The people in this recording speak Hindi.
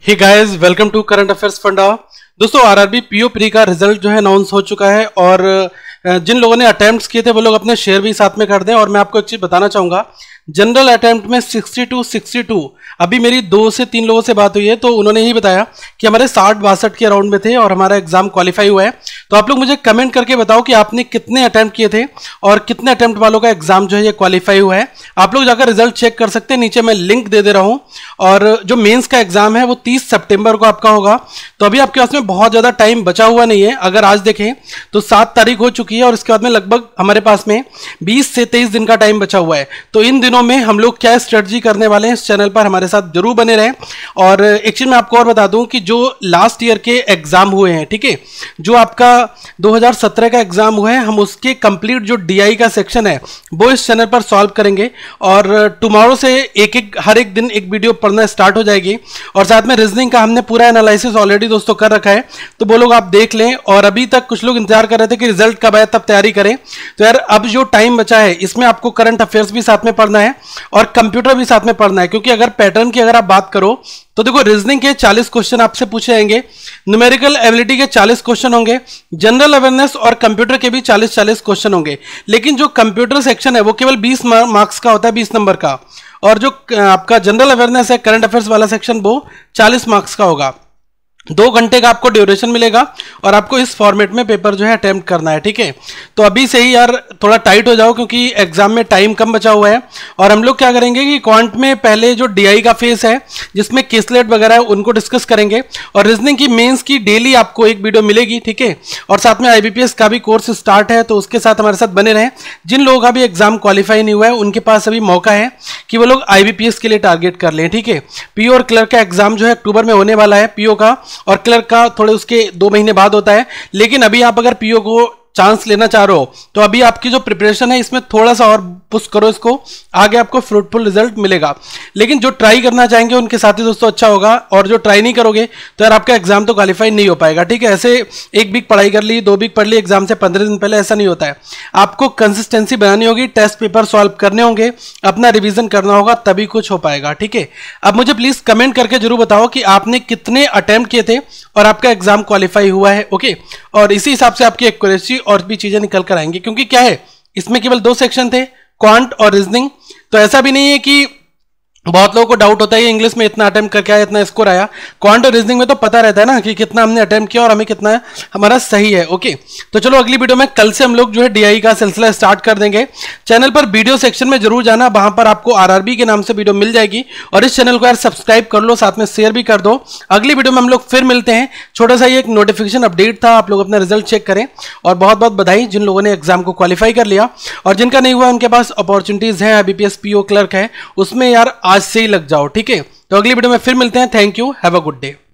Hey guys, welcome to current affairs फंडा। दोस्तों, आरआरबी पीओ प्री का रिजल्ट जो है अनाउंस हो चुका है और जिन लोगों ने अटेम्प्ट्स किए थे वो लोग अपने शेयर भी साथ में कर दें। और मैं आपको एक चीज बताना चाहूंगा, जनरल अटेम्प्ट में 62 अभी मेरी 2 से 3 लोगों से बात हुई है तो उन्होंने ही बताया कि हमारे 60-62 के अराउंड में थे और हमारा एग्जाम क्वालिफाई हुआ है। तो आप लोग मुझे कमेंट करके बताओ कि आपने कितने अटेम्प्ट किए थे और कितने अटेम्प्ट वालों का एग्जाम जो है ये क्वालिफाई हुआ है। आप लोग जाकर रिजल्ट चेक कर सकते हैं, नीचे मैं लिंक दे दे रहा हूं। और जो मेंस का एग्जाम है वो 30 सितंबर को आपका होगा, तो अभी आपके पास में बहुत ज्यादा टाइम बचा हुआ नहीं है। अगर आज देखें तो 7 तारीख हो चुकी है और इसके बाद में लगभग हमारे पास में 20 से 23 दिन का टाइम बचा हुआ है। तो इन दिनों में हम लोग क्या स्ट्रेटजी करने वाले हैं, इस चैनल पर हमारे साथ जरूर बने रहें। और एक चीज मैं आपको और बता दूं कि जो लास्ट ईयर के एग्जाम हुए हैं, ठीक है, जो आपका 2017 का एग्जाम हुआ है, हम उसके कंप्लीट जो डीआई का सेक्शन है वो इस चैनल पर सॉल्व करेंगे। और टुमारो से हर एक दिन एक वीडियो पढ़ना स्टार्ट हो जाएगी। और साथ में रीजनिंग का हमने पूरा एनालिसिस ऑलरेडी दोस्तों कर रखा है, तो वो लोग आप देख लें। और अभी तक कुछ लोग इंतजार कर रहे थे कि रिजल्ट कब आए तब तैयारी करें, तो यार अब जो टाइम बचा है इसमें आपको करंट अफेयर्स भी साथ में पढ़ना है और कंप्यूटर भी साथ में पढ़ना है। क्योंकि अगर पैटर्न की अगर आप बात करो तो देखो, रीजनिंग के 40 क्वेश्चन आपसे पूछे जाएंगे, न्यूमेरिकल एबिलिटी के 40 क्वेश्चन होंगे, जनरल अवेयरनेस और कंप्यूटर के भी 40 क्वेश्चन होंगे। लेकिन जो कंप्यूटर सेक्शन है वो केवल 20 मार्क्स का होता है, 20 नंबर का। और जो आपका जनरल अवेयरनेस है, करंट अफेयर्स वाला सेक्शन, वो 40 मार्क्स का होगा। 2 घंटे का आपको ड्यूरेशन मिलेगा और आपको इस फॉर्मेट में पेपर जो है अटेम्प्ट करना है, ठीक है। तो अभी से ही यार थोड़ा टाइट हो जाओ क्योंकि एग्जाम में टाइम कम बचा हुआ है। और हम लोग क्या करेंगे कि क्वांट में पहले जो डीआई का फेस है जिसमें केसलेट वगैरह है उनको डिस्कस करेंगे। और रीजनिंग की मेंस की डेली आपको एक वीडियो मिलेगी, ठीक है। और साथ में आईबीपीएस का भी कोर्स स्टार्ट है, तो उसके साथ हमारे साथ बने रहें। जिन लोगों का भी एग्जाम क्वालिफाई नहीं हुआ है उनके पास अभी मौका है कि वो लोग आईबीपीएस के लिए टारगेट कर लें, ठीक है। पीओ और क्लर्क का एग्जाम जो है अक्टूबर में होने वाला है, पीओ का, और क्लर्क का थोड़े उसके 2 महीने बाद होता है। लेकिन अभी आप अगर पीओ को चांस लेना चाह रहे हो तो अभी आपकी जो प्रिपरेशन है इसमें थोड़ा सा और पुश करो इसको, आगे आपको फ्रूटफुल रिजल्ट मिलेगा। लेकिन जो ट्राई करना चाहेंगे उनके साथ ही दोस्तों अच्छा होगा, और जो ट्राई नहीं करोगे तो यार आपका एग्जाम तो क्वालिफाई नहीं हो पाएगा, ठीक है। ऐसे एक वीक पढ़ाई कर ली, 2 वीक पढ़ ली एग्जाम से 15 दिन पहले, ऐसा नहीं होता है। आपको कंसिस्टेंसी बनानी होगी, टेस्ट पेपर सॉल्व करने होंगे, अपना रिविजन करना होगा, तभी कुछ हो पाएगा, ठीक है। अब मुझे प्लीज कमेंट करके जरूर बताओ कि आपने कितने अटेम्प्ट किए थे और आपका एग्जाम क्वालिफाई हुआ है, ओके। और इसी हिसाब से आपकी एक्यूरेसी और भी चीजें निकल कर आएंगी। क्योंकि क्या है, इसमें केवल 2 सेक्शन थे, क्वांट और रीजनिंग। तो ऐसा भी नहीं है कि बहुत लोगों को डाउट होता है इंग्लिश में इतना अटेम्प्ट करके आया, इतना स्कोर आया। क्वांट और रीजनिंग में तो पता रहता है ना कि कितना हमने अटेम्प्ट किया और हमें कितना हमारा सही है, ओके। तो चलो अगली वीडियो में कल से हम लोग जो है डीआई का सिलसिला स्टार्ट कर देंगे। चैनल पर वीडियो सेक्शन में जरूर जाना, वहां पर आपको आरआरबी के नाम से वीडियो मिल जाएगी। और इस चैनल को यार सब्सक्राइब कर लो, साथ में शेयर भी कर दो। अगली वीडियो में हम लोग फिर मिलते हैं। छोटा सा ये एक नोटिफिकेशन अपडेट था, आप लोग अपना रिजल्ट चेक करें। और बहुत बहुत बधाई जिन लोगों ने एग्जाम को क्वालिफाई कर लिया, और जिनका नहीं हुआ उनके पास अपॉर्चुनिटीज है, आईबीपीएस पीओ क्लर्क है, उसमें यार आज से ही लग जाओ, ठीक है। तो अगली वीडियो में फिर मिलते हैं। Thank you, have a good day.